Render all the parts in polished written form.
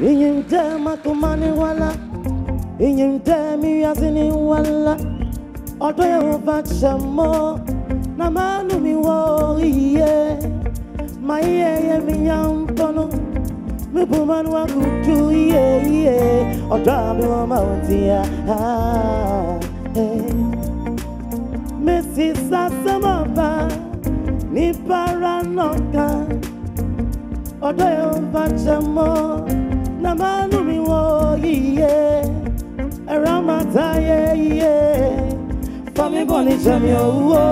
Inyim tema kumani wala, inyim temi yazini wala. Odo yo vachamo, na manu mi woriye. Maiye mi yampono, mi puman wa kutu ye. Odo mi wa mauntia, Messi sasamaba, ni paranoka. Odo yo vachamo, na manu mi woriye. Ramata ye. Fami boni jamio,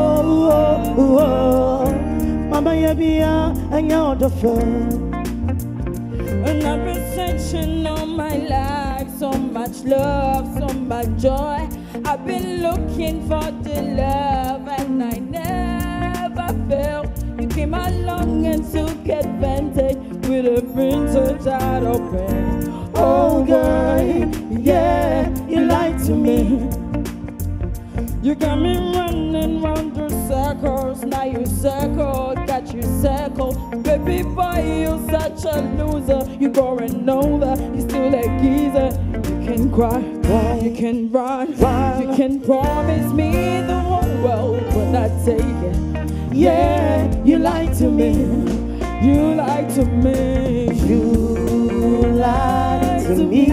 Mama yebia, anya odofa. An appreciation of my life, so much love, so much joy. I've been looking for the love and I never felt. You came along and took advantage with a princess out of pain. Oh girl, yeah, you lied to me. You got me running round the circles. Now you circle, got you circle. Baby boy, you're such a loser. You going over, you still a geezer. You can cry, you can run, you can promise me the whole world, but not take it. Yeah, you lied to me. You lied to me. You lied to me.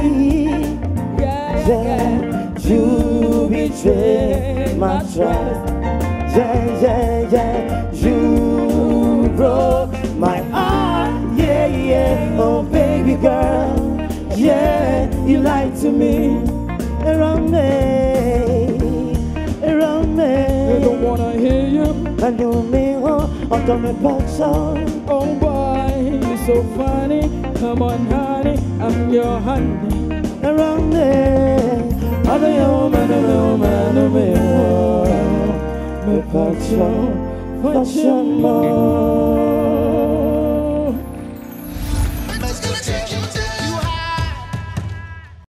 Yeah, you betrayed my trust. Yeah. You broke my heart. Yeah. Oh, baby girl. Yeah, you lied to me. Around me. I don't wanna hear you. I do me, I'm me passion. Oh boy, you're so funny. Come on, honey, I'm your honey. Around me, I don't me passion more.